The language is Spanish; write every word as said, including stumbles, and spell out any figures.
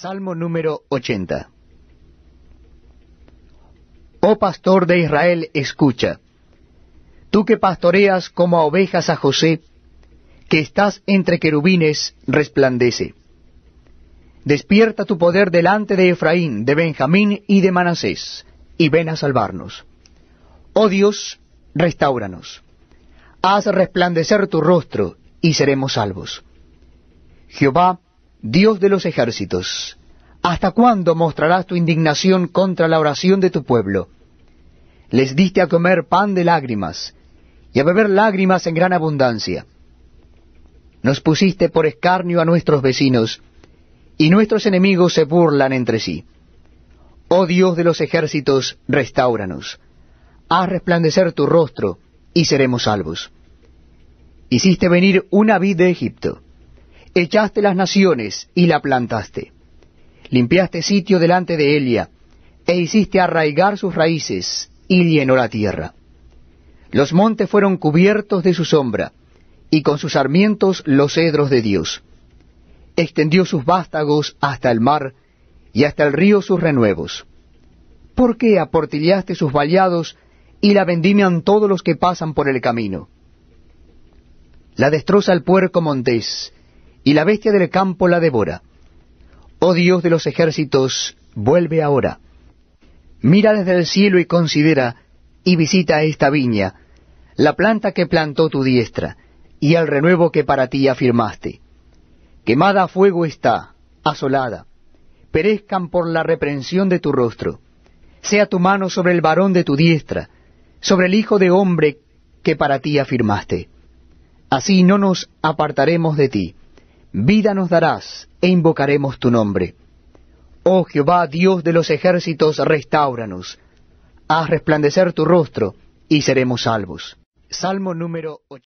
Salmo número ochenta. Oh pastor de Israel, escucha. Tú que pastoreas como a ovejas a José, que estás entre querubines, resplandece. Despierta tu poder delante de Efraín, de Benjamín y de Manasés, y ven a salvarnos. Oh Dios, restáuranos. Haz resplandecer tu rostro, y seremos salvos. Jehová, Dios de los ejércitos, ¿hasta cuándo mostrarás tu indignación contra la oración de tu pueblo? Les diste a comer pan de lágrimas, y a beber lágrimas en gran abundancia. Nos pusiste por escarnio a nuestros vecinos, y nuestros enemigos se burlan entre sí. Oh Dios de los ejércitos, restáuranos. Haz resplandecer tu rostro, y seremos salvos. Hiciste venir una vid de Egipto. Echaste las naciones, y la plantaste. Limpiaste sitio delante de ella, e hiciste arraigar sus raíces, y llenó la tierra. Los montes fueron cubiertos de su sombra, y con sus sarmientos los cedros de Dios. Extendió sus vástagos hasta el mar, y hasta el río sus renuevos. ¿Por qué aportillaste sus vallados, y la vendimian todos los que pasan por el camino? La destroza el puerco montés, y la bestia del campo la devora. Oh Dios de los ejércitos, vuelve ahora. Mira desde el cielo y considera, y visita esta viña, la planta que plantó tu diestra, y el renuevo que para ti afirmaste. Quemada a fuego está, asolada, perezcan por la reprensión de tu rostro. Sea tu mano sobre el varón de tu diestra, sobre el hijo de hombre que para ti afirmaste. Así no nos apartaremos de ti. Vida nos darás, e invocaremos tu nombre. Oh Jehová, Dios de los ejércitos, restáuranos. Haz resplandecer tu rostro, y seremos salvos. Salmo número ocho.